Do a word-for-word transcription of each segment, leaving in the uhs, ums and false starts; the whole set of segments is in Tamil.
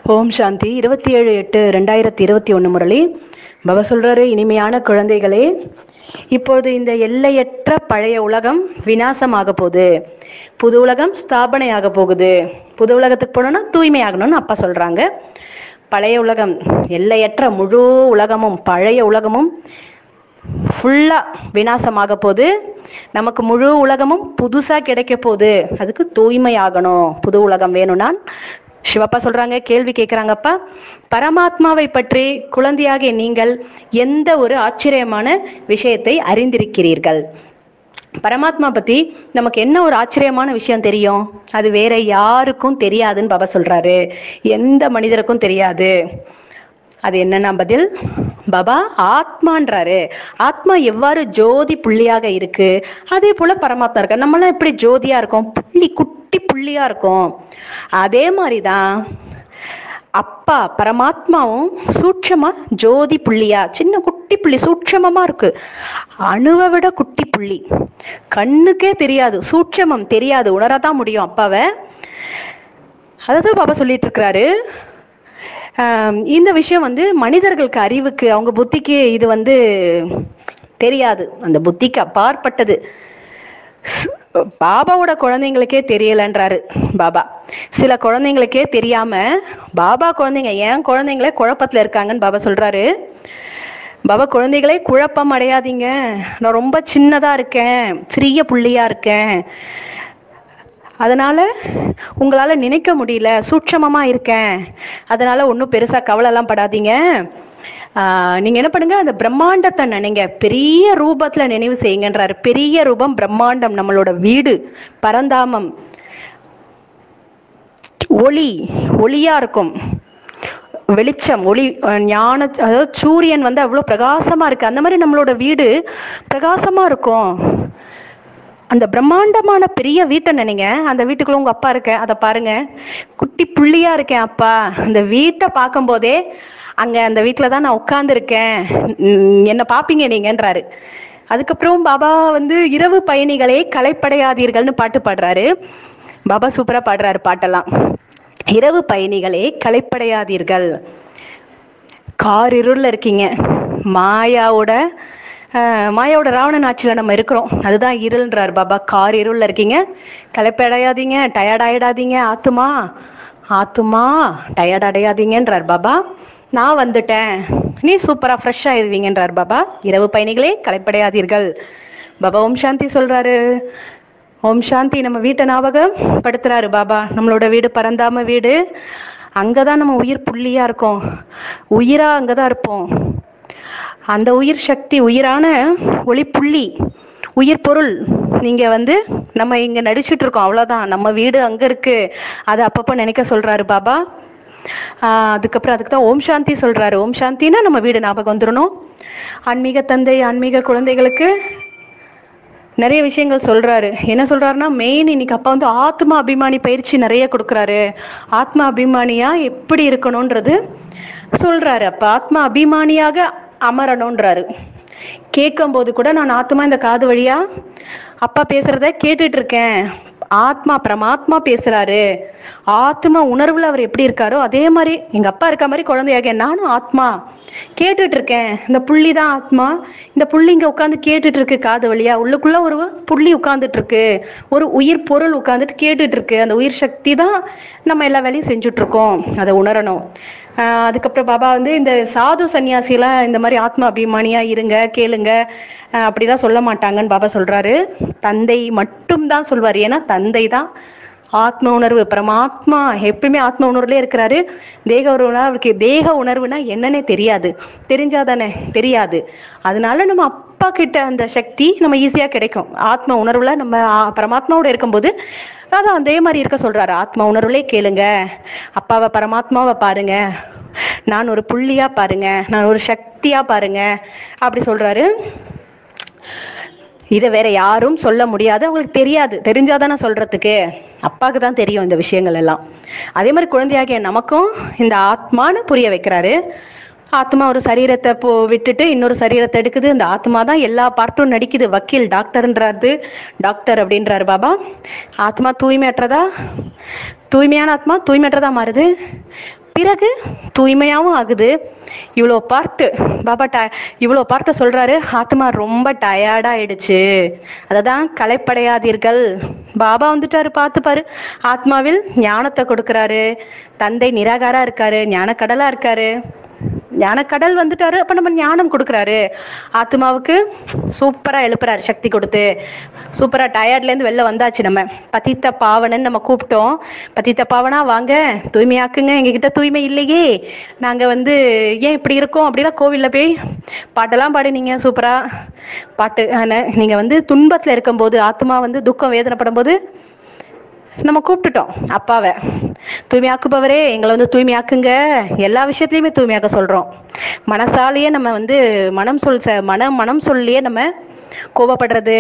ஓம் சாந்தி. இருபத்தி ஏழு எட்டு ரெண்டாயிரத்தி இருபத்தி ஒன்று முரளி பாபா சொல்றாரு, இனிமையான குழந்தைகளே, இப்போது இந்த எல்லையற்ற பழைய உலகம் விநாசமாக போகுது, புது உலகம் ஸ்தாபனை ஆக போகுது. புது உலகத்துக்கு போனோம்னா தூய்மை ஆகணும்னு அப்பா சொல்றாங்க. பழைய உலகம், எல்லையற்ற முழு உலகமும் பழைய உலகமும் ஃபுல்லா விநாசமாக போகுது. நமக்கு முழு உலகமும் புதுசா கிடைக்க போகுது. அதுக்கு தூய்மை ஆகணும். புது உலகம் வேணும்னா சிவப்பா சொல்றாங்க, கேள்வி கேட்கிறாங்கப்பா, பரமாத்மாவை பற்றி குழந்தையாகிய நீங்கள் எந்த ஒரு ஆச்சரியமான விஷயத்தை அறிந்திருக்கிறீர்கள்? பரமாத்மா பத்தி நமக்கு என்ன ஒரு ஆச்சரியமான விஷயம் தெரியும்? அது வேற யாருக்கும் தெரியாதுன்னு பாபா சொல்றாரு. எந்த மனிதருக்கும் தெரியாது. அது என்னன்னா பதில், பாபா ஆத்மான்றாரு. ஆத்மா எவ்வாறு ஜோதி புள்ளியாக இருக்கு, அதே போல பரமாத்மா இருக்க. நம்மளாம் எப்படி ஜோதியா இருக்கோம், புள்ளி குட்டி புள்ளியா இருக்கும். அதே மாதிரிதான் அப்பா பரமாத்மாவும் சூட்சமா ஜோதி புள்ளியா, சின்ன குட்டி புள்ளி சூட்சமமா இருக்கு. அணுவை விட குட்டி புள்ளி, கண்ணுக்கே தெரியாது, சூட்சமம் தெரியாது, உணரதான் முடியும் அப்பாவை. அதான் பாபா சொல்லிட்டு இருக்கிறாரு. இந்த விஷயம் வந்து மனிதர்களுக்கு, அறிவுக்கு, அவங்க புத்திக்கு இது வந்து தெரியாது. அந்த புத்திக்கு அப்பாற்பட்டது. பாபாவோட குழந்தைங்களுக்கே தெரியலன்றாரு பாபா. சில குழந்தைங்களுக்கே தெரியாம பாபா குழந்தைங்க, ஏன் குழந்தைங்களே குழப்பத்துல இருக்காங்கன்னு பாபா சொல்றாரு. பாபா குழந்தைகளே குழப்பம் அடையாதீங்க, நான் ரொம்ப சின்னதா இருக்கேன், சிறிய புள்ளியா இருக்கேன், அதனால உங்களால நினைக்க முடியல, சூட்சமமா இருக்கேன், அதனால ஒன்றும் பெருசா கவலை எல்லாம் படாதீங்க. ஆஹ் நீங்க என்ன பண்ணுங்க, அந்த பிரம்மாண்டத்தை நினைங்க, பெரிய ரூபத்துல நினைவு செய்யுங்கன்றாரு. பெரிய ரூபம் பிரம்மாண்டம், நம்மளோட வீடு பரந்தாமம், ஒளி ஒளியா இருக்கும், வெளிச்சம், ஒளி, ஞான, அதாவது சூரியன் வந்து அவ்வளவு பிரகாசமா இருக்கு. அந்த மாதிரி நம்மளோட வீடு பிரகாசமா இருக்கும். அந்த பிரம்மாண்டமான பெரிய வீட்டை நினைங்க. அந்த வீட்டுக்குள்ள உங்க அப்பா இருக்க, அதை பாருங்க, குட்டி புள்ளியா இருக்கேன் அப்பா. அந்த வீட்டை பார்க்கும் போதே அங்க அந்த வீட்டுல தான் நான் உட்கார்ந்து இருக்கேன், என்ன பாப்பீங்க நீங்கன்றாரு. அதுக்கப்புறம் பாபா வந்து இரவு பயணிகளே களைப்படையாதீர்கள்னு பாட்டு பாடுறாரு. பாபா சூப்பரா பாடுறாரு பாட்டெல்லாம். இரவு பயணிகளே களைப்படையாதீர்கள். கார் இருள்ல இருக்கீங்க, மாயாவோட மாயாவோட ராவணன் ஆட்சியில் நம்ம இருக்கிறோம், அதுதான் இருள்ன்றார் பாபா. கார் இருள்ல இருக்கீங்க, களைப்படையாதீங்க, டயர்ட் ஆயிடாதீங்க, ஆத்துமா ஆத்துமா டயர்ட் அடையாதீங்கன்றார் பாபா. நான் வந்துட்டேன், நீ சூப்பரா ஃப்ரெஷ் ஆயிடுவீங்கன்றார் பாபா. இரவு பயணிகளே களைப்படையாதீர்கள். பாபா ஓம் சாந்தி சொல்றாரு. ஓம் சாந்தி. நம்ம வீட்டை ஞாபகம் படுத்துறாரு பாபா. நம்மளோட வீடு பரந்தாம வீடு, அங்கதான் நம்ம உயிர் புள்ளியா இருக்கோம், உயிரா அங்கதான் இருப்போம். அந்த உயிர் சக்தி, உயிரான ஒளி புள்ளி, உயிர் பொருள் நீங்க வந்து நம்ம இங்க நடிச்சுட்டு இருக்கோம், அவ்வளவுதான். நம்ம வீடு அங்க இருக்கு, அதை அப்பப்போ நினைக்க சொல்றாரு பாபா. ஆஹ் அதுக்கப்புறம் அதுக்கு தான் ஓம் சாந்தி சொல்றாரு. ஓம் சாந்தினா நம்ம வீடு ஞாபகம் வந்துடணும். ஆன்மீக தந்தை ஆன்மீக குழந்தைகளுக்கு நிறைய விஷயங்கள் சொல்றாரு. என்ன சொல்றாருன்னா, மெயின் இன்னைக்கு அப்பா வந்து ஆத்மா அபிமானி பயிற்சி நிறைய கொடுக்குறாரு. ஆத்மா அபிமானியா எப்படி இருக்கணும்ன்றது சொல்றாரு. அப்ப ஆத்மா அபிமானியாக அமரணும்ன்றாரு. கேட்கும் போது கூட நான் ஆத்மா இந்த காது வழியா அப்பா பேசுறத கேட்டுட்டு இருக்கேன். ஆத்மா பரமாத்மா பேசுறாரு. ஆத்மா உணர்வுல அவர் எப்படி இருக்காரோ அதே மாதிரி எங்க அப்பா இருக்க மாதிரி குழந்தையாக நானும் ஆத்மா கேட்டுட்டு இருக்கேன். இந்த புள்ளி தான் ஆத்மா. இந்த புள்ளி இங்க உட்காந்து கேட்டுட்டு இருக்கு காது வழியா. உள்ளுக்குள்ள ஒரு புள்ளி உட்கார்ந்துட்டு இருக்கு, ஒரு உயிர் பொருள் உட்கார்ந்துட்டு கேட்டுட்டு இருக்கு. அந்த உயிர் சக்தி தான் நம்ம எல்லா வேலையும் செஞ்சுட்டு இருக்கோம், அதை உணரணும். ஆஹ் அதுக்கப்புறம் பாபா வந்து இந்த சாது சன்னியாசிலாம் இந்த மாதிரி ஆத்மா அபிமானியா இருங்க, கேளுங்க அப்படிதான் சொல்ல மாட்டாங்கன்னு பாபா சொல்றாரு. தந்தை மட்டும் தான் சொல்வார். ஏன்னா தந்தை தான் ஆத்ம உணர்வு, பரமாத்மா எப்பயுமே ஆத்ம உணர்வுலே இருக்கிறாரு. தேக உணர்வுனா அவருக்கு தேக உணர்வுனா என்னன்னே தெரியாது, தெரிஞ்சாதானே தெரியாது. அதனால நம்ம அப்பா கிட்ட அந்த சக்தி நம்ம ஈஸியா கிடைக்கும். ஆத்ம உணர்வுல நம்ம பரமாத்மாவோட இருக்கும்போது அதான் அதே மாதிரி இருக்க சொல்றாரு. ஆத்ம உணர்வுலே கேளுங்க, அப்பாவை பரமாத்மாவை பாருங்க, நான் ஒரு புள்ளியா பாருங்க, நான் ஒரு சக்தியா பாருங்க அப்படி சொல்றாரு. இதை வேற யாரும் சொல்ல முடியாது, அவங்களுக்கு தெரியாது. தெரிஞ்சாதானே சொல்றதுக்கு, அப்பாவுக்கு தான் தெரியும் இந்த விஷயங்கள் எல்லாம். அதே மாதிரி குழந்தையாகிய நமக்கும் இந்த ஆத்மான்னு புரிய வைக்கிறாரு. ஆத்மா ஒரு சரீரத்தை போ விட்டுட்டு இன்னொரு சரீரத்தை எடுக்குது. இந்த ஆத்மா தான் எல்லா பார்ட்டும் நடிக்குது. வக்கீல் டாக்டர்ன்றாரு, டாக்டர் அப்படின்றாரு பாபா. ஆத்மா தூய்மையற்றதா, தூய்மையான ஆத்மா தூய்மையற்றதா மாறுது. பிறகு தூய்மையாகவும் ஆகுது. இவ்வளோ பார்ட்டு பாபா ட இவ்வளோ பார்ட்டை சொல்றாரு. ஆத்மா ரொம்ப டயர்ட் ஆயிடுச்சு, அதை தான் களைப்படையாதீர்கள். பாபா வந்துட்டாரு, பார்த்துப்பாரு. ஆத்மாவில் ஞானத்தை கொடுக்குறாரு. தந்தை நிராகாரா இருக்காரு, ஞான கடலா இருக்காரு. ஞான கடல் வந்துட்டாரு, அப்ப நம்ம ஞானம் கொடுக்குறாரு. ஆத்மாவுக்கு சூப்பரா எழுப்புறாரு, சக்தி கொடுத்து. சூப்பரா டயர்ட்ல இருந்து வெளில வந்தாச்சு. நம்ம பதித்த பாவனன்னு நம்ம கூப்பிட்டோம். பதித்த பாவனா வாங்க, தூய்மையாக்குங்க, எங்ககிட்ட தூய்மை இல்லையே, நாங்க வந்து ஏன் இப்படி இருக்கோம் அப்படிலாம் கோவில்ல போய் பாட்டெல்லாம் பாடினீங்க, சூப்பரா பாட்டு. நீங்க வந்து துன்பத்துல இருக்கும்போது, ஆத்மா வந்து துக்கம் வேதனைப்படும் போது நம்ம கூப்பிட்டுட்டோம் அப்பாவை, தூய்மையாக்குபவரே எங்களை வந்து தூய்மையாக்குங்க. எல்லா விஷயத்துலையுமே தூய்மையாக்க சொல்றோம். மனசாலேயே நம்ம வந்து மனம் சொல் மனம் மனம் சொல்லியே நம்ம கோபப்படுறது,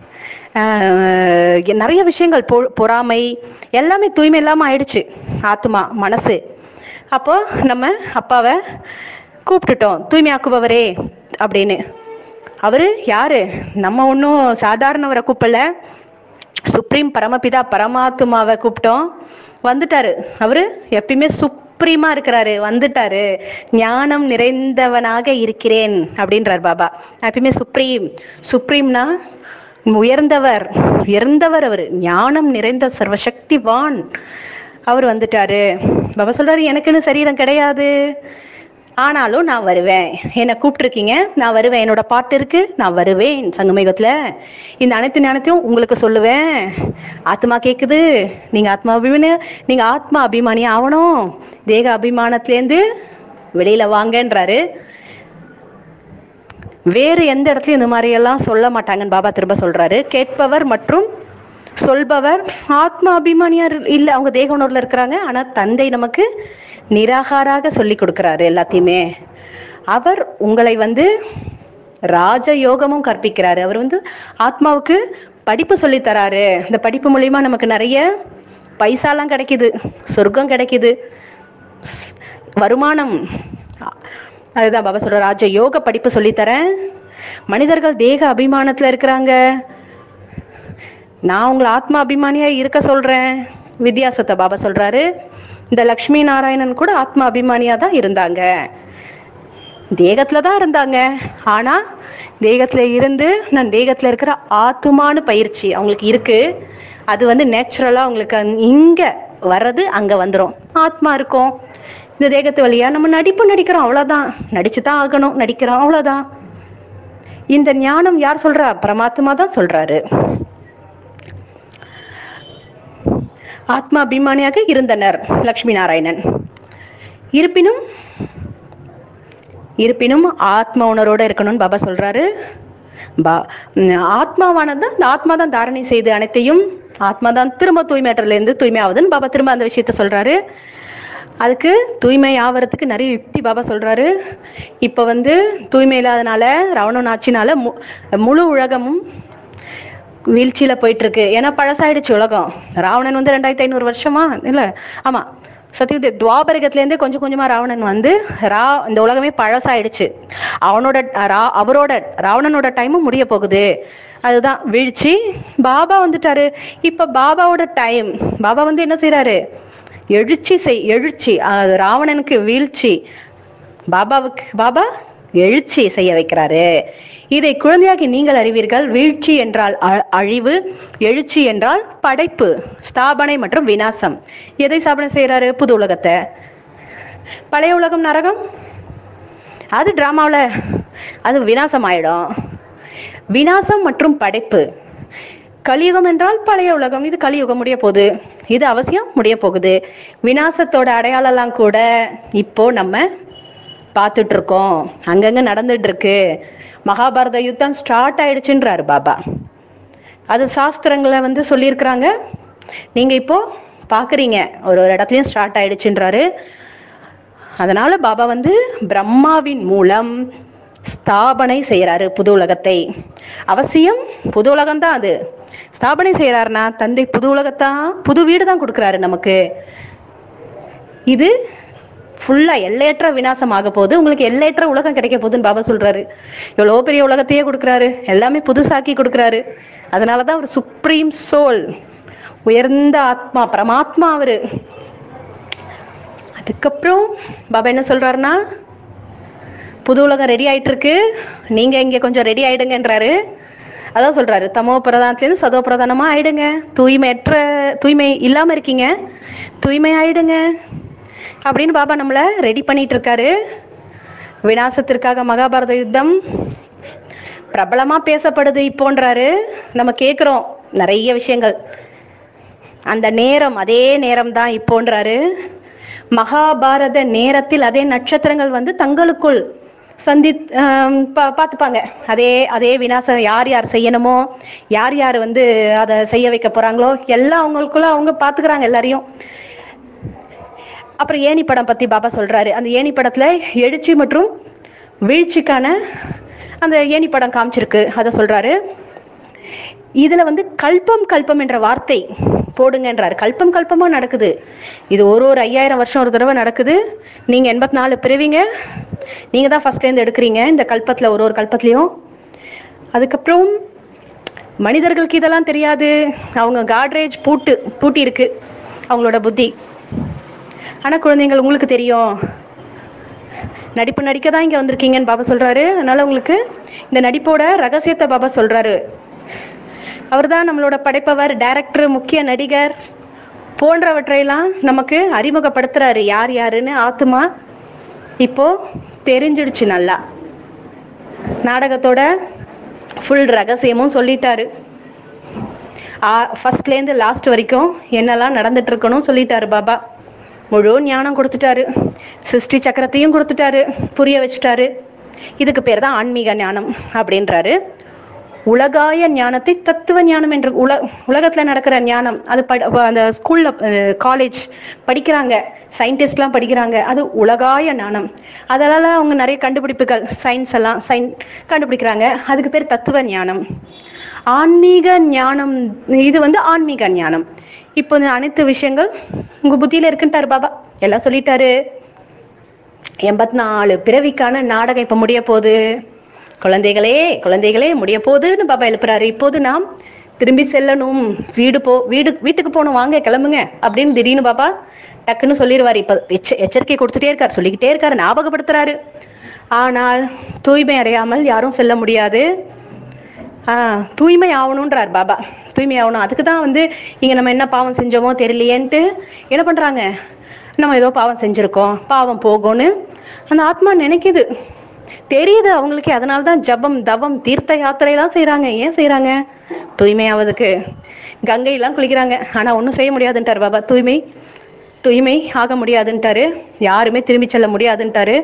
நிறைய விஷயங்கள், பொ பொறாமை எல்லாமே தூய்மை இல்லாமல் ஆயிடுச்சு ஆத்மா மனசு. அப்போ நம்ம அப்பாவை கூப்பிட்டுட்டோம், தூய்மையாக்குபவரே அப்படின்னு. அவரு யாரு? நம்ம ஒன்றும் சாதாரணவரை கூப்பிடல, சுப்ரீம் பரமபிதா பரமாத்மாவை கூப்பிட்டோம், வந்துட்டாரு. அவரு எப்பயுமே சுப்ரீமா இருக்கிறாரு, வந்துட்டாரு. ஞானம் நிறைந்தவனாக இருக்கிறேன் அப்படின்றார் பாபா. எப்பயுமே சுப்ரீம். சுப்ரீம்னா உயர்ந்தவர், உயர்ந்தவர் அவர், ஞானம் நிறைந்த சர்வசக்திவான். அவர் வந்துட்டாரு. பாபா சொல்றாரு, எனக்குன்னு சரீரம் கிடையாது, ஆனாலும் நான் வருவேன். என்னை கூப்பிட்டுருக்கீங்க, நான் வருவேன். என்னோட பாட்டு இருக்கு, நான் வருவேன். சங்கமயுகத்துல இந்த அனைத்து ஞானத்தையும் உங்களுக்கு சொல்லுவேன். ஆத்மா கேக்குது, நீங்க ஆத்மா அபிமானி, நீங்க ஆத்மா அபிமானி ஆகணும். தேக அபிமானத்திலேருந்து வெளியில வாங்கன்றாரு. வேறு எந்த இடத்துலயும் இந்த மாதிரி எல்லாம் சொல்ல மாட்டாங்கன்னு பாபா திரும்ப சொல்றாரு. கேட்பவர் மற்றும் சொல்பவர் ஆத்மா அபிமானியார் இல்ல, அவங்க தேக உணர்வுல இருக்கிறாங்க. ஆனா தந்தை நமக்கு நிராகாராக சொல்லி கொடுக்கிறாரு எல்லாத்தையுமே. அவர் உங்களை வந்து ராஜயோகமும் கற்பிக்கிறாரு. அவர் வந்து ஆத்மாவுக்கு படிப்பு சொல்லி தராரு. இந்த படிப்பு மூலியமா நமக்கு நிறைய பைசாலாம் கிடைக்குது, சொர்க்கம் கிடைக்குது, வருமானம். அதுதான் பாபா சொல்ற, ராஜ யோக படிப்பு சொல்லித்தரேன். மனிதர்கள் தேக அபிமானத்துல இருக்கிறாங்க, நான் உங்களை ஆத்மா அபிமானியா இருக்க சொல்றேன். வித்தியாசத்தை பாபா சொல்றாரு. இந்த லக்ஷ்மி நாராயணன் கூட ஆத்மா அபிமானியா தான் இருந்தாங்க, தேகத்துல தான் இருந்தாங்க. ஆனா தேகத்துல இருந்து நான் தேகத்துல இருக்கிற ஆத்மானு பயிற்சி அவங்களுக்கு இருக்கு. அது வந்து நேச்சுரலா அவங்களுக்கு இங்க வர்றது அங்க வந்துடும். ஆத்மா இருக்கும் இந்த தேகத்து வழியா. நம்ம நடிப்பு நடிக்கிறோம், அவ்வளவுதான். நடிச்சுதான் ஆகணும், நடிக்கிறோம், அவ்வளவுதான். இந்த ஞானம் யார் சொல்றா? பரமாத்மா தான் சொல்றாரு. ஆத்மா அபிமானியாக இருந்தனர் லக்ஷ்மி நாராயணன். இருப்பினும் இருப்பினும் ஆத்மா உணரோட இருக்கணும்னு பாபா சொல்றாரு. பா ஆத்மாவானது இந்த ஆத்மா தான் தாரணை செய்து அனைத்தையும், ஆத்மா தான் திரும்ப தூய்மையாற்றல இருந்து தூய்மையாவதுன்னு பாபா திரும்ப அந்த விஷயத்த சொல்றாரு. அதுக்கு தூய்மை ஆவறதுக்கு நிறைய யுக்தி பாபா சொல்றாரு. இப்ப வந்து தூய்மை இல்லாதனால, ராவணன் ஆட்சினால முழு உலகமும் வீழ்ச்சியில போயிட்டு இருக்கு. ஏன்னா பழசாயிடுச்சு உலகம். ராவணன் வந்து ரெண்டாயிரத்தி ஐநூறு வருஷமா இல்ல, ஆமா சத்தியுத துவாபரகத்துல இருந்தே கொஞ்சம் கொஞ்சமா ராவணன் வந்து ரா இந்த உலகமே பழசாயிடுச்சு. அவனோட அவரோட ராவணனோட டைமும் முடிய போகுது. அதுதான் வீழ்ச்சி. பாபா வந்துட்டாரு. இப்ப பாபாவோட டைம். பாபா வந்து என்ன செய்யறாரு? எழுச்சி செய் எழுச்சி ராவணனுக்கு வீழ்ச்சி, பாபாவுக்கு பாபா எழுச்சி செய்ய வைக்கிறாரு. இதை குழந்தையாகி நீங்கள் அறிவீர்கள். வீழ்ச்சி என்றால் அழிவு, எழுச்சி என்றால் படைப்பு, ஸ்தாபனை மற்றும் விநாசம். எதை ஸ்தாபனை செய்யறாரு? புது உலகத்தை. பழைய உலகம் நரகம், அது டிராமாவில் அது விநாசம் ஆயிடும். விநாசம் மற்றும் படைப்பு. கலியுகம் என்றால் பழைய உலகம், இது கலியுகம் முடிய போகுது, இது அவசியம் முடிய போகுது. விநாசத்தோட அடையாளம் கூட இப்போ நம்ம பார்த்துட்டு இருக்கோம், அங்கங்க நடந்துட்டு இருக்கு. மகாபாரத யுத்தம் ஸ்டார்ட் ஆயிடுச்சுன்றாரு பாபா. அது சாஸ்திரங்களை வந்து சொல்லியிருக்கிறாங்க, நீங்க இப்போ பாக்குறீங்க, ஒரு ஒரு இடத்துலயும் ஸ்டார்ட் ஆயிடுச்சுன்றாரு. அதனால பாபா வந்து பிரம்மாவின் மூலம் ஸ்தாபனை செய்யறாரு புது உலகத்தை. அவசியம் புது உலகம் தான். அது ஸ்தாபனை செய்யறாருன்னா தந்தை புது உலகத்தான், புது வீடு தான் கொடுக்குறாரு நமக்கு. இது ஃபுல்லா எல்லையற்ற விநாசம் ஆக போகுது, உங்களுக்கு எல்லையற்ற உலகம் கிடைக்க போகுதுன்னு பாபா சொல்றாரு. எவ்வளவு பெரிய உலகத்தையே கொடுக்குறாரு, எல்லாமே புதுசாக்கி கொடுக்குறாரு. அதனாலதான் ஒரு சுப்ரீம் சோல், உயர்ந்த ஆத்மா, பரமாத்மா அவரு. அதுக்கப்புறம் பாபா என்ன சொல்றாருன்னா, புது உலகம் ரெடி ஆயிட்டு இருக்கு, நீங்க இங்க கொஞ்சம் ரெடி ஆயிடுங்கன்றாரு. அதான் சொல்றாரு, தமோ பிரதானத்திலிருந்து சதோ பிரதானமா ஆயிடுங்க, தூய்மையற்ற தூய்மை இல்லாம இருக்கீங்க, தூய்மை ஆயிடுங்க அப்படின்னு பாபா நம்மள ரெடி பண்ணிட்டு இருக்காரு. விநாசத்திற்காக மகாபாரத யுத்தம் பிரபலமா பேசப்படுது இப்போன்றாரு. நம்ம கேட்கிறோம் நிறைய விஷயங்கள். அந்த நேரம் அதே நேரம் தான் இப்போன்றாரு. மகாபாரத நேரத்தில் அதே நட்சத்திரங்கள் வந்து தங்களுக்குள் சந்தி பார்த்துப்பாங்க. அதே அதே விநாசம் யார் யார் செய்யணுமோ, யார் யார் வந்து அதை செய்ய வைக்க போறாங்களோ எல்லாம் அவங்களுக்குள்ள அவங்க பார்த்துக்கிறாங்க எல்லாரையும். அப்புறம் ஏணி படம் பத்தி பாபா சொல்றாரு. அந்த ஏணி படத்துல எழுச்சி மற்றும் வீழ்ச்சிக்கான அந்த ஏணி படம் காமிச்சிருக்கு, அதை சொல்றாரு. இதுல வந்து கல்பம் கல்பம் என்ற வார்த்தை போடுங்கன்றாரு. கல்பம் கல்பமா நடக்குது. இது ஒரு ஒரு ஐயாயிரம் வருஷம் ஒரு தடவை நடக்குது. நீங்க எண்பத்தி நாலு பிறவிங்க, நீங்க தான் ஃபர்ஸ்ட்ல இருந்து எடுக்கிறீங்க இந்த கல்பத்துல, ஒரு ஒரு கல்பத்திலையும். அதுக்கப்புறம் மனிதர்களுக்கு இதெல்லாம் தெரியாது. அவங்க காட்ரேஜ் பூட்டு பூட்டி இருக்கு அவங்களோட புத்தி. ஆனா குழந்தைகள் உங்களுக்கு தெரியும், நடிப்பு நடிக்க தான் இங்க வந்திருக்கீங்கன்னு பாபா சொல்றாரு. அதனால உங்களுக்கு இந்த நடிப்போட ரகசியத்தை பாபா சொல்றாரு. அவர் தான் நம்மளோட படைப்பவர், டைரக்டர், முக்கிய நடிகர் போன்றவற்றையெல்லாம் நமக்கு அறிமுகப்படுத்துறாரு. யார் யாருன்னு ஆத்மா இப்போ தெரிஞ்சிடுச்சு நல்லா. நாடகத்தோட ஃபுல் ரகசியமும் சொல்லிட்டாரு. ஃபர்ஸ்ட்லேருந்து லாஸ்ட் வரைக்கும் என்னெல்லாம் நடந்துட்டு இருக்கணும் சொல்லிட்டாரு பாபா. முழு ஞானம் கொடுத்துட்டாரு. சிருஷ்டி சக்கரத்தையும் கொடுத்துட்டாரு, புரிய வச்சுட்டாரு. இதுக்கு பேர் தான் ஆன்மீக ஞானம் அப்படின்றாரு. உலகாய ஞானத்தை தத்துவ ஞானம் என்று, உல உலகத்துல நடக்கிற ஞானம், அது அந்த ஸ்கூல்ல காலேஜ் படிக்கிறாங்க, சயின்டிஸ்ட்லாம் படிக்கிறாங்க, அது உலகாய ஞானம். அதனால அவங்க நிறைய கண்டுபிடிப்புகள், சயின்ஸ் எல்லாம் சயின் கண்டுபிடிக்கிறாங்க. அதுக்கு பேர் தத்துவ ஞானம். ஆன்மீக ஞானம் இது வந்து ஆன்மீக ஞானம். இப்போ இந்த அனைத்து விஷயங்கள் உங்க புத்தியில இருக்குன்ட்டாரு பாபா, எல்லாம் சொல்லிட்டாரு. எண்பத்தி நாலு பிறவிக்கான நாடகம் இப்ப முடிய போகுது. குழந்தைகளே குழந்தைகளே முடிய போகுதுன்னு பாபா எழுப்புறாரு. இப்போது நாம் திரும்பி செல்லணும், வீடு போ வீடு வீட்டுக்கு போகணும், வாங்க கிளம்புங்க அப்படின்னு திடீர்னு பாபா டக்குன்னு சொல்லிடுவாரு. இப்ப எச்ச எச்சரிக்கை கொடுத்துட்டே இருக்காரு, சொல்லிக்கிட்டே இருக்காரு, ஞாபகப்படுத்துறாரு. ஆனால் தூய்மை அடையாமல் யாரும் செல்ல முடியாது. ஆஹ் தூய்மை ஆகணுன்றார் பாபா. தூய்மை ஆகணும். அதுக்கு தான் வந்து இங்க நம்ம என்ன பாவம் செஞ்சோமோ தெரியலையேன்ட்டு என்ன பண்றாங்க, நம்ம ஏதோ பாவம் செஞ்சிருக்கோம், பாவம் போகும்னு அந்த ஆத்மா நினைக்குது, தெரியுது அவங்களுக்கு. அதனால்தான் ஜபம், தவம், தீர்த்த யாத்திரையெல்லாம் செய்யறாங்க. ஏன் செய்யறாங்க? தூய்மையாவதுக்கு. கங்கையெல்லாம் குளிக்கிறாங்க, ஆனா ஒன்றும் செய்ய முடியாதுன்ட்டார் பாபா. தூய்மை தூய்மை ஆக முடியாதுன்ட்டாரு. யாருமே திரும்பி செல்ல முடியாதுன்ட்டாரு.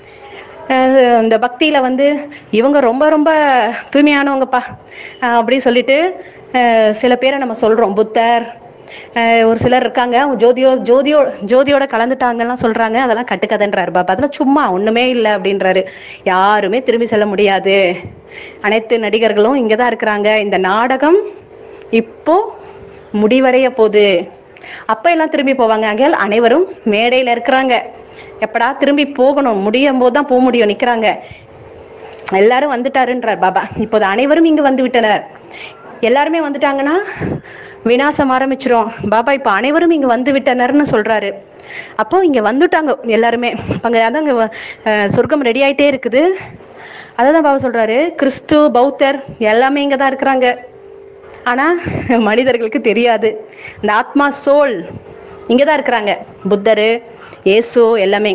இந்த பக்தியில வந்து இவங்க ரொம்ப ரொம்ப தூய்மையானவங்கப்பா அப்படி சொல்லிட்டு சில பேரை நம்ம சொல்றோம். புத்தர், ஒரு சிலர் இருக்காங்க, அவங்க ஜோதியோ ஜோதியோ ஜோதியோட கலந்துட்டாங்கலாம் சொல்றாங்க. அதெல்லாம் கட்டுக்கதைன்றாரு பாபா. அதெல்லாம் சும்மா ஒண்ணுமே இல்லை அப்படின்றாரு. யாருமே திரும்பி செல்ல முடியாது. அனைத்து நடிகர்களும் இங்கதான் இருக்கிறாங்க. இந்த நாடகம் இப்போ முடிவடைய போகுது. அப்ப எல்லாம் திரும்பி போவாங்க. அங்கே அனைவரும் மேடையில இருக்கிறாங்க. எப்படா திரும்பி போகணும், முடியும் போதுதான் போக முடியும், நிக்கிறாங்க. எல்லாரும் வந்துட்டாருன்றார் பாபா. இப்போது அனைவரும் இங்கு வந்து விட்டனர். எல்லாருமே வந்துட்டாங்கன்னா விநாசம் ஆரம்பிச்சிரும். பாபா இப்ப அனைவரும் இங்க வந்து விட்டனர்னு சொல்றாரு. அப்போ இங்க வந்துட்டாங்க எல்லாருமே. அங்க அதான் சொர்க்கம் ரெடி ஆயிட்டே இருக்குது. அதான் பாபா சொல்றாரு, கிறிஸ்து, பௌத்தர் எல்லாமே இங்கதான் இருக்கிறாங்க. ஆனா மனிதர்களுக்கு தெரியாது. இந்த ஆத்மா சோல் இங்கதான் இருக்கிறாங்க. புத்தரு, இயேசு எல்லாமே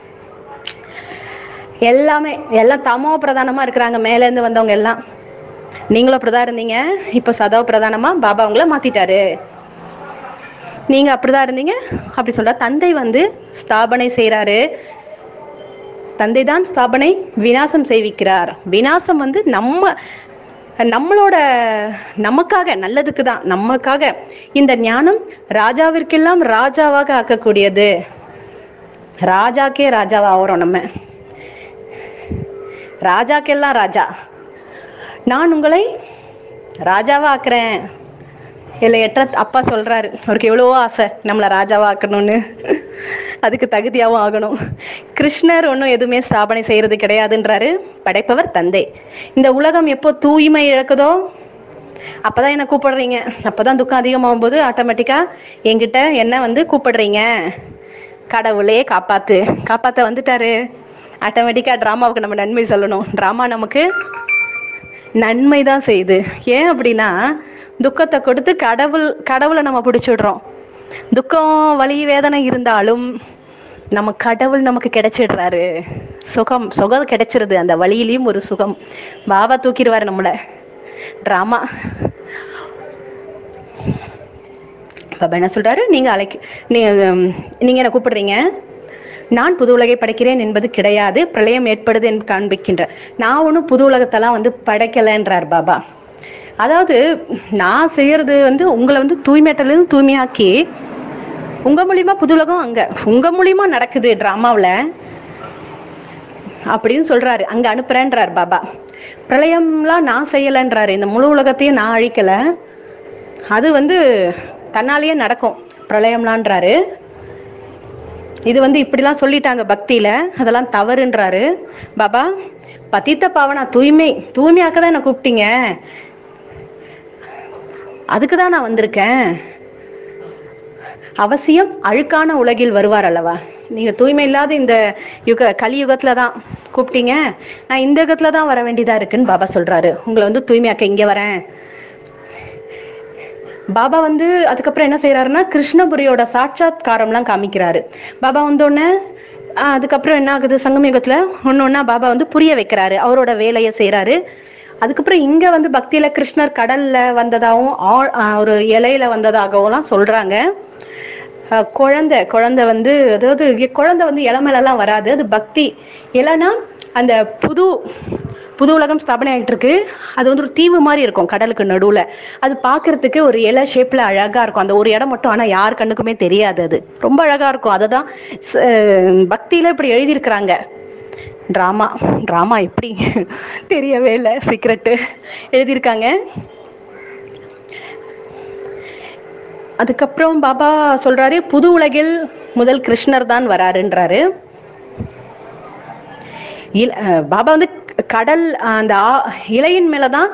எல்லாமே எல்லாம் தமோ பிரதானமா இருக்கிறாங்க. மேல இருந்து வந்தவங்க எல்லாம். நீங்களும் அப்படிதான் இருந்தீங்க, இப்ப சதோ பிரதானமா பாபா உங்களை மாத்திட்டாரு. நீங்க அப்படிதான் இருந்தீங்க அப்படி சொல்ற. தந்தை வந்து ஸ்தாபனை செய்யறாரு. தந்தை தான் ஸ்தாபனை, விநாசம் செய்விக்கிறார். விநாசம் வந்து நம்ம நம்மளோட நமக்காக, நல்லதுக்கு தான், நமக்காக. இந்த ஞானம் ராஜாவிற்கெல்லாம் ராஜாவாக ஆக்கக்கூடியது. ராஜாக்கே ராஜாவா ஆகிறோம் நம்ம. ராஜாக்கெல்லாம் ராஜா. நான் உங்களை ராஜாவா ஆக்குறேன். இல்லை எட்ட அப்பா சொல்றாரு, அவருக்கு எவ்வளவோ ஆசை நம்மளை ராஜாவா ஆக்கணும்னு. அதுக்கு தகுதியாகவும் ஆகணும். கிருஷ்ணர் ஒன்றும் எதுவுமே ஸ்தாபனை செய்யறது கிடையாதுன்றாரு. படைப்பவர் தந்தை. இந்த உலகம் எப்போ தூய்மை இழக்குதோ அப்பதான் என்ன கூப்பிடுறீங்க. அப்பதான் துக்கம் அதிகமாகும் போது ஆட்டோமேட்டிக்கா என்கிட்ட என்ன வந்து கூப்பிடுறீங்க. கடவுளே காப்பாத்து, காப்பாத்த வந்துட்டாரு. ஆட்டோமேட்டிக்கா டிராமாவுக்கு நம்ம நன்மை சொல்லணும். டிராமா நமக்கு நன்மை தான் செய்யுது. ஏன் அப்படின்னா துக்கத்தை கொடுத்து கடவுள் கடவுளை நம்ம பிடிச்சிடுறோம். துக்கம் வலி வேதனை இருந்தாலும் நம்ம கடவுள் நமக்கு கிடைச்சிடுறாரு. சுகம் சுகம் கிடைச்சிருது. அந்த வழியிலையும் ஒரு சுகம். பாபா தூக்கிடுவாரு நம்மள. டிராமா. பாபா என்ன சொல்றாரு, நீங்க அழைக்க நீங்க நீங்க என்ன கூப்பிடுறீங்க, நான் புது உலகை படைக்கிறேன் என்பது கிடையாது, பிரளயம் ஏற்படுது என்று காண்பிக்கின்ற. நான் ஒன்றும் புது உலகத்தெல்லாம் வந்து படைக்கலைன்றார் பாபா. அதாவது நான் செய்யறது வந்து உங்களை வந்து தூய்மையிலிருந்து தூய்மையாக்கி உங்க மூலியமா புது உலகம் அங்க உங்க மூலியமா நடக்குது டிராமாவில் அப்படின்னு சொல்றாரு. அங்க அனுப்புறேன்றார் பாபா. பிரளயம்லாம் நான் செய்யலைன்றாரு. இந்த முழு உலகத்தையும் நான் அழிக்கல, அது வந்து தன்னாலேயே நடக்கும் பிரளயம்லான்றாரு. இது வந்து இப்படிலாம் சொல்லிட்டாங்க பக்தியில, அதெல்லாம் தவறுன்றாரு பாபா. பதித்த பாவனா தூய்மை தூய்மையாக்கதான் என்ன கூப்பிட்டீங்க, அதுக்குதான் நான் வந்திருக்கேன். அவசியம் அழுக்கான உலகில் வருவார் அல்லவா. நீங்க தூய்மை இல்லாத இந்த யுக கலியுகத்துல தான் கூப்பிட்டீங்க, நான் இந்த யுகத்துல தான் வர வேண்டியதா இருக்குன்னு பாபா சொல்றாரு. உங்களை வந்து தூய்மையாக்க இங்க வரேன். பாபா வந்து அதுக்கப்புறம் என்ன செய்யறாருன்னா கிருஷ்ணபுரியோட சாட்சாத்காரம்லாம் காமிக்கிறாரு. பாபா வந்தோடனே அதுக்கப்புறம் என்ன ஆகுது, சங்கமயுகத்துல ஒன்னு ஒன்னா பாபா வந்து புரிய வைக்கிறாரு, அவரோட வேலையை செய்யறாரு. அதுக்கப்புறம் இங்க வந்து பக்தியில கிருஷ்ணர் கடல்ல வந்ததாகவும் ஒரு இலையில வந்ததாகவும் சொல்றாங்க. குழந்தை குழந்தை வந்து அதாவது குழந்தை வந்து இலை மேலெல்லாம் வராது, அது பக்தி இலைன்னா அந்த புது புது உலகம் ஸ்தாபனை ஆகிட்டு இருக்கு. அது வந்து ஒரு தீவு மாதிரி இருக்கும் கடலுக்கு நடுவுல. அது பாக்குறதுக்கு ஒரு இலை ஷேப்ல அழகா இருக்கும். அந்த ஒரு இடம் மட்டும் ஆனா யார் கண்ணுக்குமே தெரியாது, அது ரொம்ப அழகா இருக்கும். அததான் பக்தியில இப்படி எழுதியிருக்கிறாங்க. டிராமா டிராமா எப்படி தெரியவே இல்லை, சீக்ரெட்டு எழுதியிருக்காங்க. அதுக்கப்புறம் பாபா சொல்றாரு புது உலகில் முதல் கிருஷ்ணர் தான் வராருன்றாரு. பாபா வந்து கடல் அந்த இலையின் மேலதான்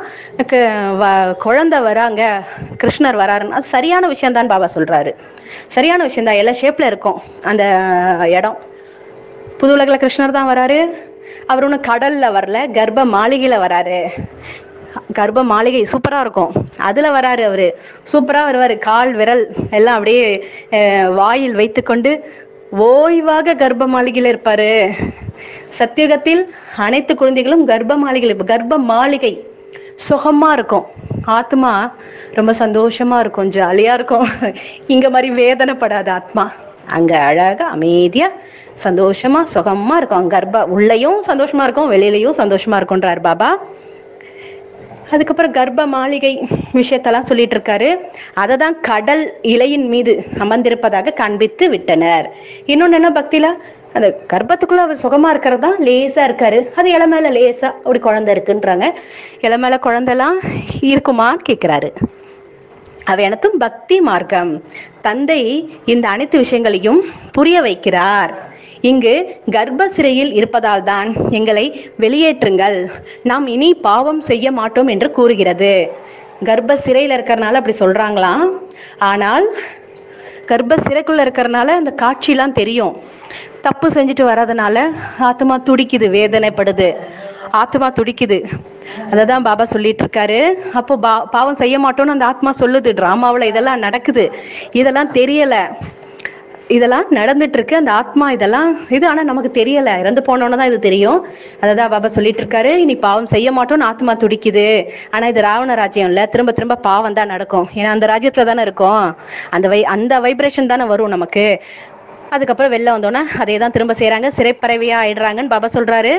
குழந்தை வராங்க, கிருஷ்ணர் வராருன்னு அது சரியான விஷயம் தான் பாபா சொல்றாரு. சரியான விஷயம் தான். எல்லா ஷேப்ல இருக்கும் அந்த இடம். புது உலகில் கிருஷ்ணர் தான் வராரு. அவர் ஒன்றும் கடல்ல வரல, கர்ப்ப மாளிகையில வராரு. கர்ப்ப மாளிகை சூப்பரா இருக்கும், அதுல வராரு. அவரு சூப்பரா வருவாரு. கால் விரல் எல்லாம் அப்படியே வாயில் வைத்து கொண்டு ஓய்வாக கர்ப்ப மாளிகையில இருப்பாரு. சத்தியுகத்தில் அனைத்து குழந்தைகளும் கர்ப்ப மாளிகை கர்ப்ப மாளிகை சுகமா இருக்கும். ஆத்மா ரொம்ப சந்தோஷமா இருக்கும், ஜாலியா இருக்கும். இங்க மாதிரி வேதனைப்படாத ஆத்மா அங்க அழகா அமைதியா சந்தோஷமா சுகமா இருக்கும். கர்ப்ப உள்ளேயும் சந்தோஷமா இருக்கும், வெளியிலையும் சந்தோஷமா இருக்கும்ன்றார் பாபா. அதுக்கப்புறம் கர்ப்ப மாளிகை விஷயத்தெல்லாம் சொல்லிட்டு இருக்காரு. அதை தான் கடல் இலையின் மீது அமர்ந்திருப்பதாக காண்பித்து விட்டனர். இன்னொன்னு என்ன பக்தியில அந்த கர்ப்பத்துக்குள்ள அவர் சுகமா இருக்கிறது தான் லேசா இருக்காரு. அது இலை மேல லேசா அப்படி குழந்தை இருக்குன்றாங்க. இலை மேல குழந்தைலாம் இருக்குமான்னு கேட்கிறாரு. அவை அனைத்தும் பக்தி மார்க்கம். தந்தை இந்த அனைத்து விஷயங்களையும் புரிய வைக்கிறார். இங்கு கர்ப்ப சிறையில் இருப்பதால் தான் எங்களை வெளியேற்றுங்கள், நாம் இனி பாவம் செய்ய மாட்டோம் என்று கூறுகிறது. கர்ப்ப சிறையில் இருக்கிறனால அப்படி சொல்றாங்களாம். ஆனால் கர்ப்ப சிறைக்குள்ள இருக்கிறனால அந்த காட்சியெல்லாம் தெரியும். தப்பு செஞ்சுட்டு வர்றதுனால ஆத்மா துடிக்குது, வேதனைப்படுது, ஆத்மா துடிக்குது. அததான் பாபா சொல்லிட்டு இருக்காரு. அப்போ பா பாவம் செய்ய மாட்டோம்னு அந்த ஆத்மா சொல்லுது. டிராமாவில் இதெல்லாம் நடக்குது, இதெல்லாம் தெரியல, இதெல்லாம் நடந்துட்டு இருக்கு. அந்த ஆத்மா இதெல்லாம் இது ஆனா நமக்கு தெரியல, இறந்து போனோன்னு தான் இது தெரியும். அததான் பாபா சொல்லிட்டு இருக்காரு. இனி பாவம் செய்ய மாட்டோம்னு ஆத்மா துடிக்குது. ஆனா இது ராவண ராஜ்யம் இல்ல, திரும்ப திரும்ப பாவம் தான் நடக்கும். ஏன்னா அந்த ராஜ்யத்துல தானே இருக்கும், அந்த வை அந்த வைப்ரேஷன் தானே வரும் நமக்கு. அதுக்கப்புறம் வெளில வந்தோன்னா அதே தான் திரும்ப செய்யறாங்க, சிறைப்பறவையா ஆயிடுறாங்கன்னு பாபா சொல்றாரு.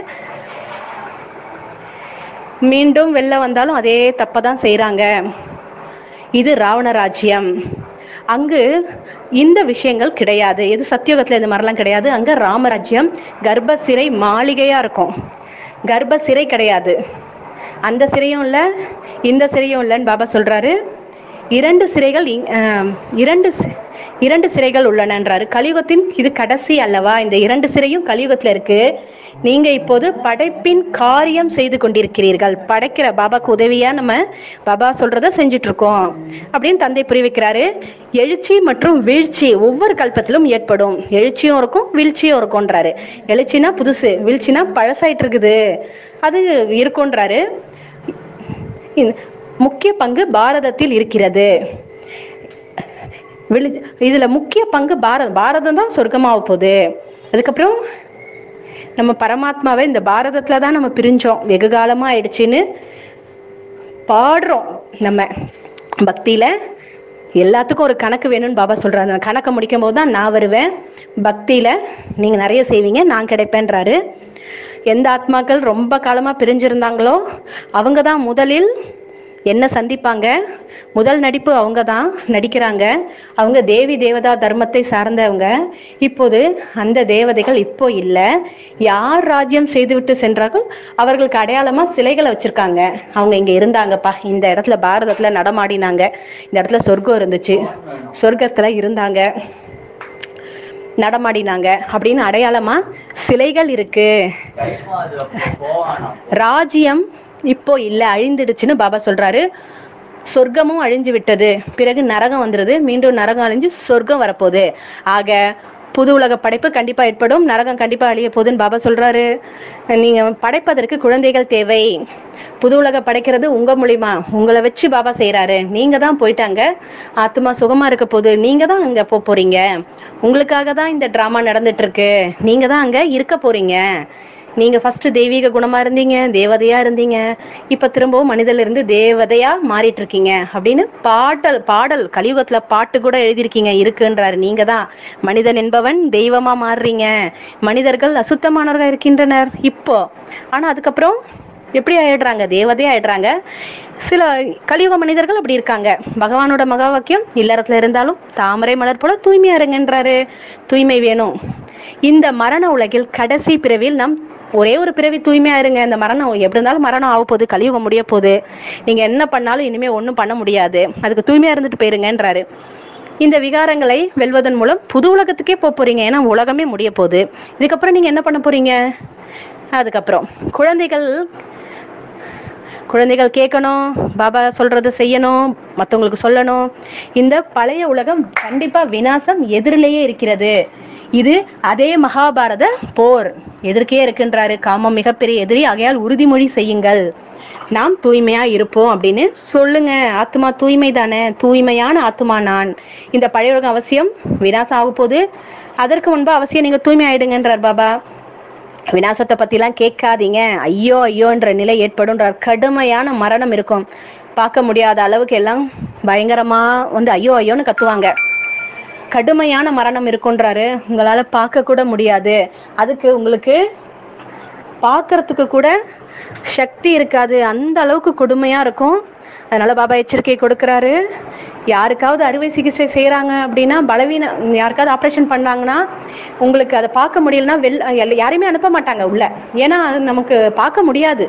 மீண்டும் வெளில வந்தாலும் அதே தப்பதான் செய்யறாங்க. இது ராவண ராஜ்யம். அங்கு இந்த விஷயங்கள் கிடையாது. எது சத்தியுகத்துல இந்த மாதிரிலாம் கிடையாது. அங்க ராமராஜ்யம் கர்ப்ப சிறை மாளிகையா இருக்கும். கர்ப்ப சிறை கிடையாது, அந்த சிறையும் இல்லை இந்த சிறையும் இல்லைன்னு பாபா சொல்றாரு. இரண்டு சிறைகள் இரண்டு இரண்டு சிறைகள் உள்ளனன்றாரு. கலியுகத்தின் இது கடைசி அல்லவா? இந்த இரண்டு சிறையும் கலியுகத்துல இருக்கு. நீங்க இப்போது படைப்பின் காரியம் செய்து கொண்டிருக்கிறீர்கள். படைக்கிற பாபாக்கு உதவியா நம்ம பாபா சொல்றத செஞ்சுட்டு இருக்கோம் அப்படின்னு தந்தை புரிய வைக்கிறாரு. எழுச்சி மற்றும் வீழ்ச்சி ஒவ்வொரு கல்பத்திலும் ஏற்படும். எழுச்சியும் இருக்கும், வீழ்ச்சியும் இருக்கும்ன்றாரு. எழுச்சினா புதுசு, வீழ்ச்சினா பழசாயிட்டு இருக்குது, அது இருக்கும்ன்றாரு. முக்கிய பங்கு பாரதத்தில் இருக்கிறது. இதுல முக்கிய பங்கு பாரதம் பாரதம் தான் சொர்க்கமாக போகுது. அதுக்கப்புறம் நம்ம பரமாத்மாவை இந்த பாரதத்துல தான் நம்ம பிரிஞ்சோம், வெகு காலமா ஆயிடுச்சுன்னு பாடுறோம். நம்ம பக்தியில எல்லாத்துக்கும் ஒரு கணக்கு வேணும்னு பாபா சொல்றாரு. அந்த கணக்கை முடிக்கும் போது தான் நான் வருவேன். பக்தியில நீங்க நிறைய செய்வீங்க, நான் கிடைப்பேன்றாரு. எந்த ஆத்மாக்கள் ரொம்ப காலமா பிரிஞ்சிருந்தாங்களோ அவங்க தான் முதலில் என்ன சந்திப்பாங்க. முதல் நடிப்பு அவங்க தான் நடிக்கிறாங்க. அவங்க தேவி தேவதா தர்மத்தை சார்ந்தவங்க. இப்போது அந்த தேவதைகள் இப்போ இல்லை. யார் ராஜ்யம் செய்துவிட்டு சென்றார்கள் அவர்களுக்கு அடையாளமா சிலைகளை வச்சிருக்காங்க. அவங்க இங்க இருந்தாங்கப்பா, இந்த இடத்துல பாரதத்துல நடமாடினாங்க, இந்த இடத்துல சொர்க்கம் இருந்துச்சு, சொர்க்கத்துல இருந்தாங்க, நடமாடினாங்க அப்படின்னு அடையாளமா சிலைகள் இருக்கு. ராஜ்யம் இப்போ இல்ல, அழிந்துடுச்சுன்னு பாபா சொல்றாரு. சொர்க்கமும் அழிஞ்சு விட்டது, பிறகு நரகம் வந்துருது, மீண்டும் நரகம் அழிஞ்சு சொர்க்கம் வரப்போகுது. ஆக புது உலக படைப்பு கண்டிப்பா ஏற்படும், நரகம் கண்டிப்பா அழிய போகுதுன்னு பாபா சொல்றாரு. நீங்க படைப்பதற்கு குழந்தைகள் தேவை. புது உலக படைக்கிறது உங்க மூலியமா, உங்களை வச்சு பாபா செய்யறாரு. நீங்க தான் போயிட்டாங்க, ஆத்மா சுகமா இருக்க போகுது, நீங்க தான் அங்க போக போறீங்க. உங்களுக்காக தான் இந்த டிராமா நடந்துட்டு இருக்கு, நீங்க தான் அங்க இருக்க போறீங்க. நீங்க ஃபர்ஸ்ட் தெய்வீக குணமா இருந்தீங்க, தேவதையா இருந்தீங்க, இப்ப திரும்பவும் மனிதர்ல இருந்து தேவதையா மாறிட்டு இருக்கீங்க அப்படின்னு பாடல் பாடல் கலியுகத்துல பாட்டு கூட எழுதியிருக்கீங்க, இருக்குன்றாரு. நீங்க தான் மனிதன் என்பவன் தெய்வமா மாறுறீங்க. மனிதர்கள் அசுத்தமானவர்கள் இருக்கின்றனர் இப்போ, ஆனா அதுக்கப்புறம் எப்படி ஆயிடுறாங்க? தேவதையா ஆயிடுறாங்க. சில கலியுக மனிதர்கள் அப்படி இருக்காங்க. பகவானோட மகா வாக்கியம் இல்லறத்துல இருந்தாலும் தாமரை மலர் போல தூய்மையா இருங்கன்றாரு. தூய்மை வேணும். இந்த மரண உலகில் கடைசி பிறவியில் நம் ஒரே ஒரு பிறவி தூய்மையா இருங்க. இந்த மரணம் எப்படி இருந்தாலும் மரணம் ஆக போகுது, கலியுகம் முடிய போகுது, நீங்க என்ன பண்ணாலும் இனிமே ஒன்றும் பண்ண முடியாது, அதுக்கு தூய்மையா இருந்துட்டு போயிருங்கன்றாரு. இந்த விகாரங்களை வெல்வதன் மூலம் புது உலகத்துக்கே போக போறீங்க. ஏன்னா உலகமே முடிய போகுது. இதுக்கப்புறம் நீங்க என்ன பண்ண போறீங்க? அதுக்கப்புறம் குழந்தைகள் குழந்தைகள் கேட்கணும், பாபா சொல்றது செய்யணும், மற்றவங்களுக்கு சொல்லணும். இந்த பழைய உலகம் கண்டிப்பா விநாசம் எதிரிலேயே இருக்கிறது. இது அதே மகாபாரத போர் எதிர்க்கே இருக்கின்றாரு. காமம் மிகப்பெரிய எதிரி, ஆகையால் உறுதிமொழி செய்யுங்கள், நாம் தூய்மையா இருப்போம் அப்படின்னு சொல்லுங்க. ஆத்மா தூய்மை தானே, தூய்மையான ஆத்மா நான். இந்த பழைய உலகம் அவசியம் விநாசம் ஆக போகுது, அதற்கு முன்பு அவசியம் நீங்க தூய்மை ஆயிடுங்கன்றார் பாபா. விநாசத்தை பத்தி எல்லாம் கேட்காதீங்க, ஐயோ ஐயோன்ற நிலை ஏற்படும்ன்றார். கடுமையான மரணம் இருக்கும், பார்க்க முடியாத அளவுக்கு எல்லாம் பயங்கரமா வந்து ஐயோ ஐயோன்னு கத்துவாங்க. கடுமையான மரணம் இருக்குன்றாரு. உங்களால பார்க்க கூட முடியாது, அதுக்கு உங்களுக்கு பார்க்கறதுக்கு கூட சக்தி இருக்காது, அந்த அளவுக்கு கொடுமையா இருக்கும். அதனால பாபா எச்சரிக்கை கொடுக்குறாரு. யாருக்காவது அறுவை சிகிச்சை செய்யறாங்க அப்படின்னா, பலவீன யாருக்காவது ஆப்ரேஷன் பண்ணாங்கன்னா உங்களுக்கு அதை பார்க்க முடியலன்னா வெள் யாரையுமே அனுப்ப மாட்டாங்க உள்ள. ஏன்னா நமக்கு பார்க்க முடியாது,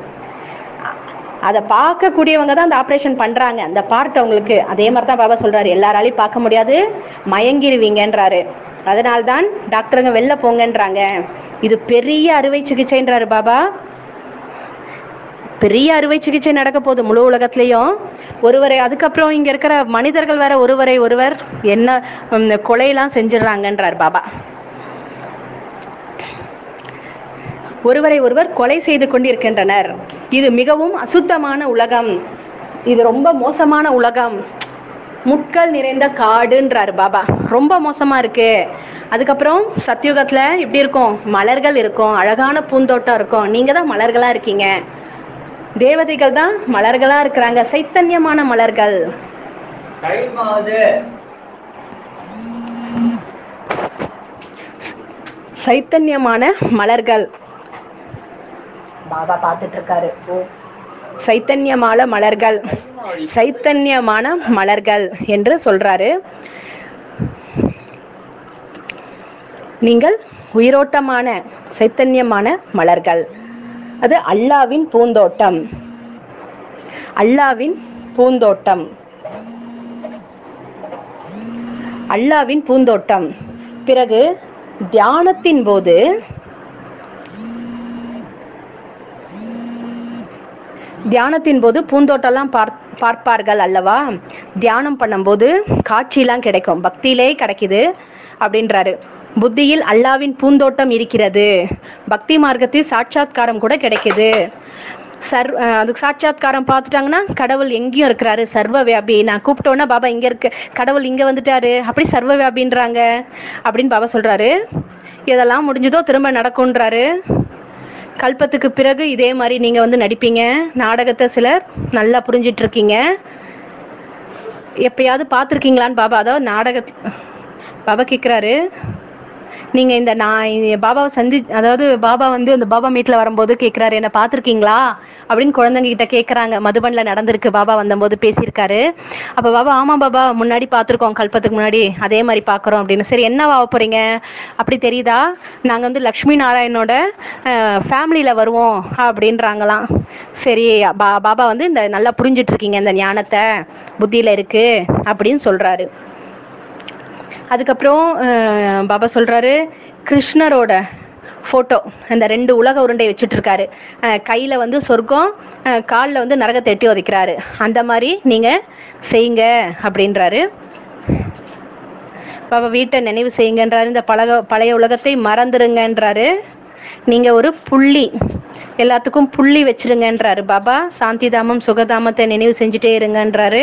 அதை பார்க்கக்கூடியவங்க தான் அந்த ஆப்ரேஷன் பண்றாங்க, அந்த பார்ட் அவங்களுக்கு. அதே மாதிரி தான் பாபா சொல்றாரு, எல்லாராலையும் பார்க்க முடியாது, மயங்கிருவீங்கன்றாரு. அதனால்தான் டாக்டருங்க வெளில போங்கன்றாங்க. இது பெரிய அறுவை சிகிச்சைன்றாரு பாபா. பெரிய அறுவை சிகிச்சை நடக்க போகுது முழு உலகத்திலையும். ஒருவரை அதுக்கப்புறம் இங்க இருக்கிற மனிதர்கள் வேற ஒருவரை ஒருவர் என்ன கொலையெல்லாம் செஞ்சிடறாங்கன்றார் பாபா. ஒருவரை ஒருவர் கொலை செய்து கொண்டிருக்கின்றனர். இது மிகவும் அசுத்தமான உலகம், இது ரொம்ப மோசமான உலகம், முட்கள் நிறைந்த காடுன்றாரு பாபா. ரொம்ப மோசமா இருக்கு. அதுக்கப்புறம் சத்தியுகத்துல எப்படி இருக்கும்? மலர்கள் இருக்கும், அழகான பூந்தோட்டம் இருக்கும். நீங்க தான் மலர்களா இருக்கீங்க, தேவதைகள் தான் மலர்களா இருக்கிறாங்க, சைத்தன்யமான மலர்கள். சைத்தன்யமான மலர்கள் பாபா பார்த்துட்டு இருக்காரு. சைத்தன்யமான மலர்கள், சைத்தன்யமான மலர்கள் என்று சொல்றாரு. நீங்கள் உயிரோட்டமான சைத்தன்யமான மலர்கள். அது அல்லாவின் பூந்தோட்டம், அல்லாவின் பூந்தோட்டம். அல்லாவின் பூந்தோட்டம். பிறகு தியானத்தின் போது தியானத்தின் போது பூந்தோட்டம்லாம் பார் பார்ப்பார்கள் அல்லவா. தியானம் பண்ணும்போது காட்சியெல்லாம் கிடைக்கும், பக்தியிலே கிடைக்குது அப்படின்றாரு. புத்தியில் அல்லாவின் பூந்தோட்டம் இருக்கிறது, பக்தி மார்க்கத்தில் சாட்சாத்காரம் கூட கிடைக்குது. சர் அதுக்கு சாட்சாத்காரம் பார்த்துட்டாங்கன்னா கடவுள் எங்கேயும் இருக்கிறாரு, சர்வ வியாபி. நான் கூப்பிட்டோன்னா பாபா இங்கே இருக்கு, கடவுள் இங்கே வந்துட்டாரு, அப்படி சர்வ வியாபின்றாங்க அப்படின்னு பாபா சொல்கிறாரு. இதெல்லாம் முடிஞ்சதோ திரும்ப நடக்கும்ன்றாரு. கல்பத்துக்கு பிறகு இதே மாதிரி நீங்கள் வந்து நடிப்பீங்க நாடகத்தை, சிலர் நல்லா புரிஞ்சிட்டு இருக்கீங்க. எப்பயாவது பார்த்துருக்கீங்களான்னு பாபா, அதாவது நாடகத்து பாபா கேட்குறாரு. நீங்கள் இந்த நான் பாபாவை சந்தி அதாவது பாபா வந்து அந்த பாபா மீட்டில் வரும்போது கேட்குறாரு, என்ன பார்த்துருக்கீங்களா அப்படின்னு குழந்தைங்க கிட்ட கேட்குறாங்க. மதுபனில் நடந்திருக்கு, பாபா வந்தபோது பேசியிருக்காரு. அப்போ பாபா ஆமாம் பாபா முன்னாடி பார்த்துருக்கோம், கல்பத்துக்கு முன்னாடி அதே மாதிரி பார்க்குறோம் அப்படின்னு. சரி என்ன ஆக போகிறீங்க அப்படி தெரியுதா, நாங்கள் வந்து லக்ஷ்மி நாராயணோட ஃபேமிலியில் வருவோம் அப்படின்றாங்களாம். சரி பா பாபா வந்து இந்த நல்லா புரிஞ்சிட்டு இருக்கீங்க, இந்த ஞானத்தை புத்தியில் இருக்குது அப்படின்னு சொல்கிறாரு. அதுக்கப்புறம் பாபா சொல்கிறாரு, கிருஷ்ணரோட ஃபோட்டோ அந்த ரெண்டு உலக உருண்டை வச்சுட்டு இருக்காரு, கையில் வந்து சொர்க்கம், காலில் வந்து நரகத்தை எட்டி உதைக்கிறாரு. அந்த மாதிரி நீங்கள் செய்யுங்க அப்படின்றாரு. பாபா வீட்டை நினைவு செய்யுங்கன்றாரு, இந்த பழக பழைய உலகத்தை மறந்துருங்கன்றாரு. நீங்கள் ஒரு புள்ளி, எல்லாத்துக்கும் புள்ளி வச்சிருங்கன்றாரு பாபா. சாந்தி தாமம் சுகதாமத்தை நினைவு செஞ்சுட்டே இருங்கன்றாரு.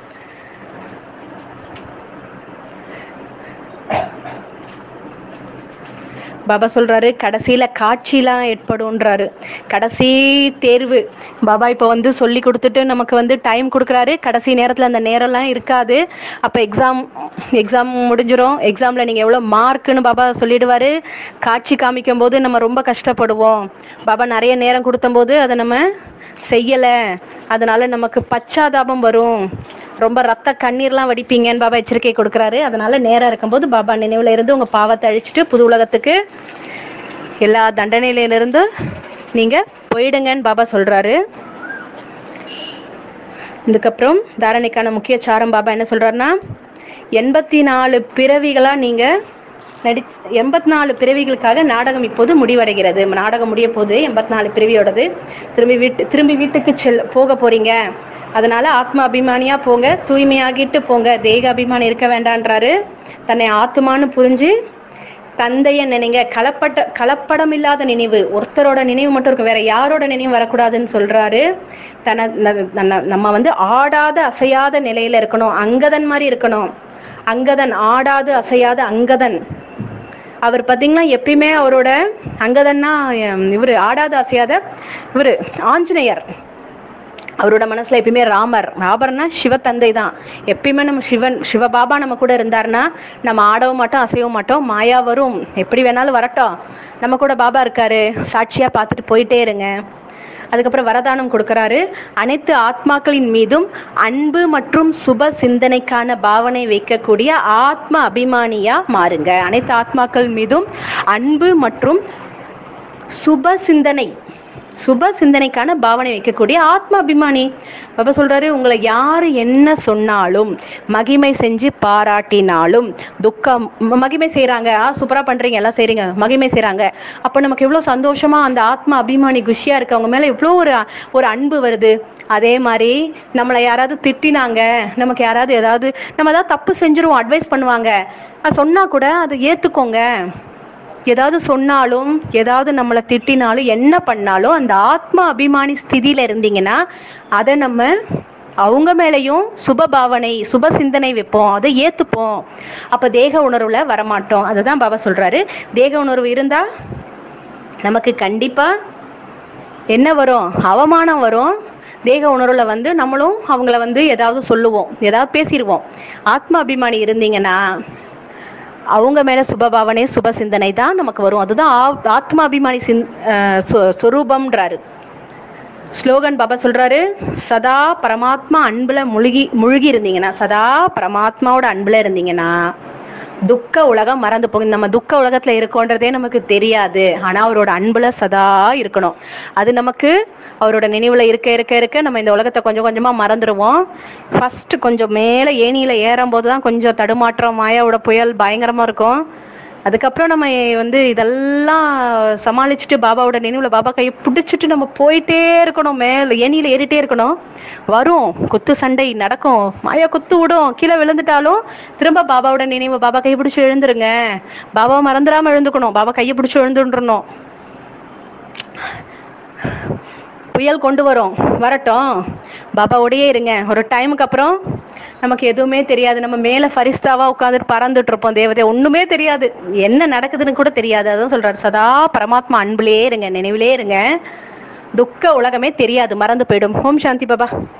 பாபா சொல்கிறாரு, கடைசியில் காட்சிலாம் ஏற்படும்ன்றாரு. கடைசி தேர்வு பாபா இப்போ வந்து சொல்லி கொடுத்துட்டு நமக்கு வந்து டைம் கொடுக்குறாரு. கடைசி நேரத்தில் அந்த நேரம்லாம் இருக்காது. அப்போ எக்ஸாம் எக்ஸாம் முடிஞ்சிடும். எக்ஸாமில் நீங்கள் எவ்வளோ மார்க்குன்னு பாபா சொல்லிடுவார். காட்சி காமிக்கும் போது நம்ம ரொம்ப கஷ்டப்படுவோம். பாபா நிறைய நேரம் கொடுத்தம்போது அதை நம்ம செய்யலை, அதனால் நமக்கு பச்சாதாபம் வரும், ரொம்ப ரத்த கண்ணீர்லாம் வடிப்பீங்கன்னு பாபா எச்சரிக்கை கொடுக்குறாரு. அதனால் நேரம் இருக்கும்போது பாபா நினைவில் இருந்து உங்கள் பாவத்தை அழிச்சிட்டு புது உலகத்துக்கு எல்லா தண்டனையிலிருந்து நீங்கள் போயிடுங்கன்னு பாபா சொல்கிறாரு. இதுக்கப்புறம் தாரணைக்கான முக்கிய சாரம் பாபா என்ன சொல்கிறாருன்னா, எண்பத்தி நாலு பிறவிகளாக நீங்கள் நடி எண்பத்தி நாலு பிறவிகளுக்காக நாடகம் இப்போது முடிவடைகிறது. நாடகம் முடிய போது எண்பத்தி நாலு பிறவியோடது. திரும்பி வீட்டு திரும்பி வீட்டுக்கு செல் போக போகிறீங்க. அதனால் ஆத்மா அபிமானியாக போங்க, தூய்மையாகிட்டு போங்க, தேக அபிமானம் இருக்க வேண்டான்றாரு. தன்னை ஆத்மானு புரிஞ்சு தந்தைய நினைங்க, கலப்பட்ட கலப்படம் இல்லாத நினைவு, ஒருத்தரோட நினைவு மட்டும் இருக்கும், வேற யாரோட நினைவு வரக்கூடாதுன்னு சொல்றாரு. தன நம்ம வந்து ஆடாத அசையாத நிலையில இருக்கணும், அங்கதன் மாதிரி இருக்கணும். அங்கதன், ஆடாது அசையாத அங்கதன். அவர் பார்த்தீங்கன்னா எப்பயுமே அவரோட அங்கதன்னா இவர் ஆடாது அசையாத இவர் ஆஞ்சநேயர். அவரோட மனசுல எப்பயுமே ராமர், ராமர்னா சிவ தந்தை தான். எப்பயுமே நம்ம சிவன் சிவபாபா நம்ம கூட இருந்தாருன்னா நம்ம ஆடவும் மாட்டோம், அசையவும் மாட்டோம். மாயா வரும், எப்படி வேணாலும் வரட்டும், நம்ம கூட பாபா இருக்காரு, சாட்சியா பார்த்துட்டு போயிட்டே இருங்க. அதுக்கப்புறம் வரதானம் கொடுக்குறாரு. அனைத்து ஆத்மாக்களின் மீதும் அன்பு மற்றும் சுப சிந்தனைக்கான பாவனை வைக்கக்கூடிய ஆத்ம அபிமானியா மாறுங்க. அனைத்து ஆத்மாக்கள் மீதும் அன்பு மற்றும் சுப சிந்தனை சுப சிந்தனைக்கான பாவனை வைக்கக்கூடிய ஆத்ம அபிமானி. பாபா சொல்றாரு, உங்களை யாரு என்ன சொன்னாலும், மகிமை செஞ்சு பாராட்டினாலும், துக்கம் மகிமை செய்யறாங்க, ஆ சூப்பரா பண்றீங்க, எல்லாம் செய்றீங்க, மகிமை செய்யறாங்க. அப்ப நமக்கு எவ்வளவு சந்தோஷமா அந்த ஆத்ம அபிமானி குஷியா இருக்கு, அவங்க மேல எவ்வளோ ஒரு ஒரு அன்பு வருது. அதே மாதிரி நம்மளை யாராவது திட்டினாங்க, நமக்கு யாராவது ஏதாவது நம்ம ஏதாவது தப்பு செஞ்சிருவோம், அட்வைஸ் பண்ணுவாங்க, சொன்னா கூட அதை ஏத்துக்கோங்க. ஏதாவது சொன்னாலும், ஏதாவது நம்மளை திட்டினாலும், என்ன பண்ணாலும் அந்த ஆத்மா அபிமானி ஸ்திதியில இருந்தீங்கன்னா அதை நம்ம அவங்க மேலேயும் சுப பாவனை சுப சிந்தனை வைப்போம், அதை ஏத்துப்போம். அப்ப தேக உணர்வுல வரமாட்டோம். அதுதான் பாபா சொல்றாரு, தேக உணர்வு இருந்தா நமக்கு கண்டிப்பா என்ன வரும், அவமானம் வரும். தேக உணர்வுல வந்து நம்மளும் அவங்கள வந்து ஏதாவது சொல்லுவோம், ஏதாவது பேசிடுவோம். ஆத்மா அபிமானி இருந்தீங்கன்னா அவங்க மேல சுபபாவனை சுப சிந்தனை தான் நமக்கு வரும். அதுதான் ஆத்மா அபிமானி சிந் சொரூபம்ன்றாரு. ஸ்லோகன் பாபா சொல்றாரு, சதா பரமாத்மா அன்புல முழுகி முழுகி இருந்தீங்கன்னா, சதா பரமாத்மாவோட அன்புல இருந்தீங்கன்னா துக்க உலகம் மறந்து போகும். நம்ம துக்க உலகத்துல இருக்கோன்றதே நமக்கு தெரியாது. ஆனா அவரோட அன்புல சதா இருக்கணும். அது நமக்கு அவரோட நினைவுல இருக்க இருக்க இருக்க நம்ம இந்த உலகத்தை கொஞ்சம் கொஞ்சமா மறந்துடுவோம். ஃபர்ஸ்ட் கொஞ்சம் மேல ஏணியில ஏறும் போதுதான் கொஞ்சம் தடுமாற்றம், மாயாவோட புயல் பயங்கரமா இருக்கும். அதுக்கப்புறம் நம்ம வந்து இதெல்லாம் சமாளிச்சுட்டு பாபாவோட நினைவுல பாபா கையை பிடிச்சிட்டு நம்ம போயிட்டே இருக்கணும். மேல ஏணியில ஏறிட்டே இருக்கணும். வரும் குத்து சண்டை நடக்கும், மாயா குத்து விடும், கீழே விழுந்துட்டாலும் திரும்ப பாபாவோட நினைவு, பாபா கையை பிடிச்சி எழுந்துருங்க, பாபாவை மறந்துடாம எழுந்துக்கணும், பாபா கையை பிடிச்சி எழுந்துன்றணும். புயல் கொண்டு வரும், வரட்டும், பாபாவோடையே இருங்க. ஒரு டைமுக்கு அப்புறம் நமக்கு எதுவுமே தெரியாது. நம்ம மேல ஃபரிஸ்தாவா உட்காந்துட்டு பறந்துட்டு இருப்போம். தேவதை ஒண்ணுமே தெரியாது, என்ன நடக்குதுன்னு கூட தெரியாது. அதான் சொல்றாரு, சதா பரமாத்மா அன்புலயே இருங்க, நினைவிலே இருங்க. துக்க உலகமே தெரியாது, மறந்து போயிடும். ஓம் சாந்தி பாபா.